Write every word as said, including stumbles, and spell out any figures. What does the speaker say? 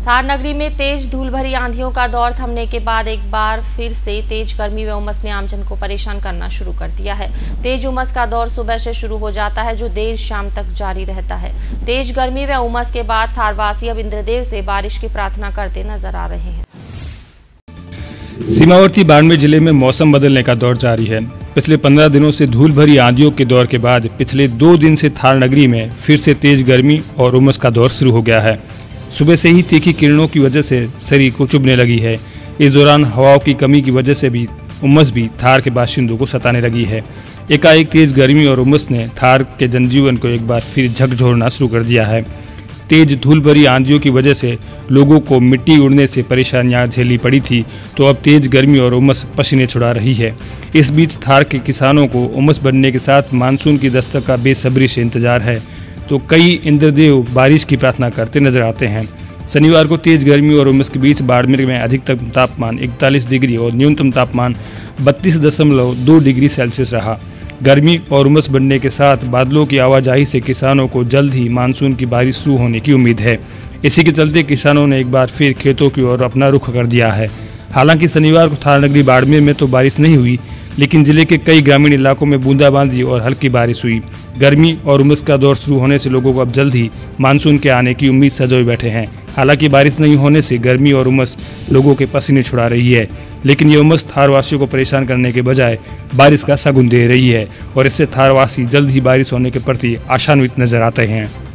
थार नगरी में तेज धूल भरी आंधियों का दौर थमने के बाद एक बार फिर से तेज गर्मी व उमस ने आमजन को परेशान करना शुरू कर दिया है। तेज उमस का दौर सुबह से शुरू हो जाता है जो देर शाम तक जारी रहता है। तेज गर्मी व उमस के बाद थारवासी अब इंद्रदेव से बारिश की प्रार्थना करते नजर आ रहे हैं। सीमावर्ती बाड़मेर जिले में मौसम बदलने का दौर जारी है। पिछले पंद्रह दिनों से धूल भरी आंधियों के दौर के बाद पिछले दो दिन से थार नगरी में फिर से तेज गर्मी और उमस का दौर शुरू हो गया है। सुबह से ही तीखी किरणों की वजह से शरीर को चुभने लगी है। इस दौरान हवाओं की कमी की वजह से भी उमस भी थार के बाशिंदों को सताने लगी है। एकाएक तेज गर्मी और उमस ने थार के जनजीवन को एक बार फिर झकझोरना शुरू कर दिया है। तेज धूल भरी आंधियों की वजह से लोगों को मिट्टी उड़ने से परेशानियां झेलनी पड़ी थी, तो अब तेज गर्मी और उमस पसीने छुड़ा रही है। इस बीच थार के किसानों को उमस बढ़ने के साथ मानसून की दस्तक का बेसब्री से इंतजार है, तो कई इंद्रदेव बारिश की प्रार्थना करते नजर आते हैं। शनिवार को तेज गर्मी और उमस के बीच बाड़मेर में अधिकतम तापमान इकतालीस डिग्री और न्यूनतम तापमान बत्तीस दशमलव दो डिग्री सेल्सियस रहा। गर्मी और उमस बढ़ने के साथ बादलों की आवाजाही से किसानों को जल्द ही मानसून की बारिश शुरू होने की उम्मीद है। इसी के चलते किसानों ने एक बार फिर खेतों की ओर अपना रुख कर दिया है। हालांकि शनिवार को थार नगरी बाड़मेर में तो बारिश नहीं हुई, लेकिन जिले के कई ग्रामीण इलाकों में बूंदाबांदी और हल्की बारिश हुई। गर्मी और उमस का दौर शुरू होने से लोगों को अब जल्द ही मानसून के आने की उम्मीद सजोए बैठे हैं। हालांकि बारिश नहीं होने से गर्मी और उमस लोगों के पसीने छुड़ा रही है, लेकिन ये उमस थारवासियों को परेशान करने के बजाय बारिश का शगुन दे रही है और इससे थारवासी जल्द ही बारिश होने के प्रति आशान्वित नजर आते हैं।